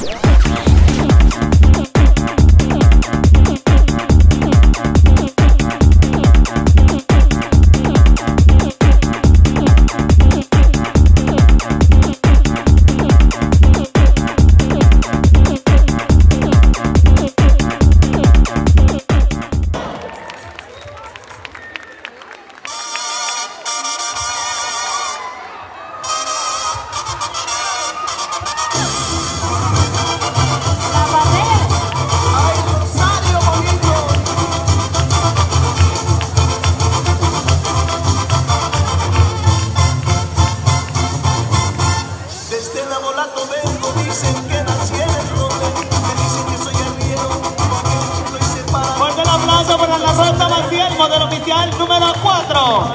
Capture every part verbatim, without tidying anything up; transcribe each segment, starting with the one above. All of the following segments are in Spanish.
Para la Rosa Maciel, modelo oficial número cuatro.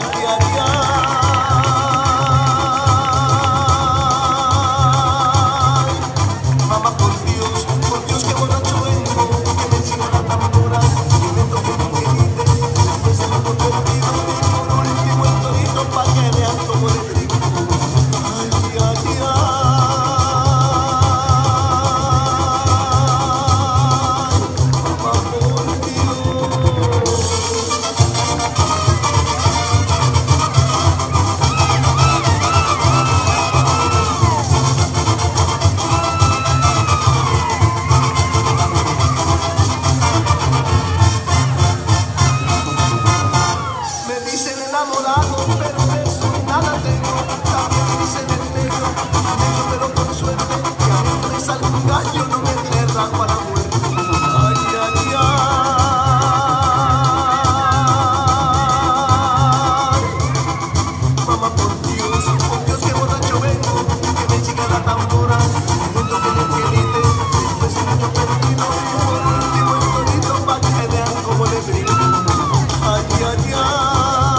Mamá, por Dios, por Dios, que borracho vengo, que me encima la tambora, que me toque mi querida, después se me convertido, por último el torito, pa' que vean como le brinco. Ay, ay, ay. Pero de eso nada tengo, también dicen el negro, negro pero con suerte, que adentro le sale un gallo, no me entierra para la muerte. Ay, ay, ay. Mamá, por Dios, por Dios, que borracho vengo, que me chica la tambora, que me toque el pielite, después el niño perdido, por último el torito, pa' que vean cómo le brinco. Ay, ay, ay.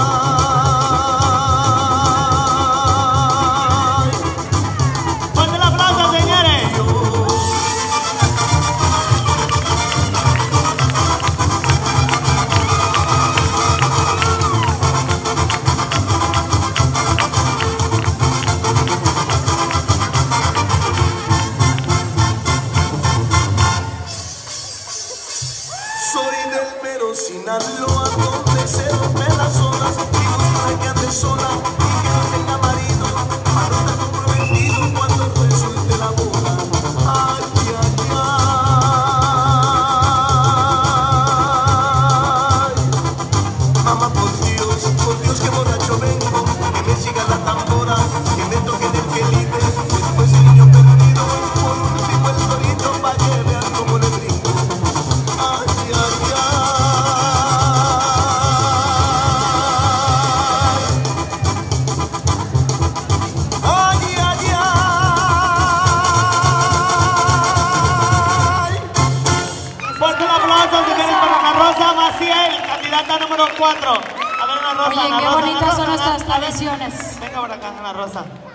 Soy del mero Sinaloa, donde se rompen las olas, y busca que ande sola y que no tenga marido, para no estar comprometido cuando resulte la boda. Ay, ay, ay. Mamá, por Dios, por Dios, que borracho vengo, que me siga la tambora, que me toque el quelite, después el niño perdido, por último el torito, pa' que vean cómo le brinco. Ay, ay, ay. Ay, ay, ay. Fuerte el aplauso, señores, para la Rosa Maciel, candidata número cuatro. A ver, Ana Rosa. Oye, Ana qué Rosa, bonitas Ana son Rosa, nuestras Ana- tradiciones. Venga por acá, Ana Rosa.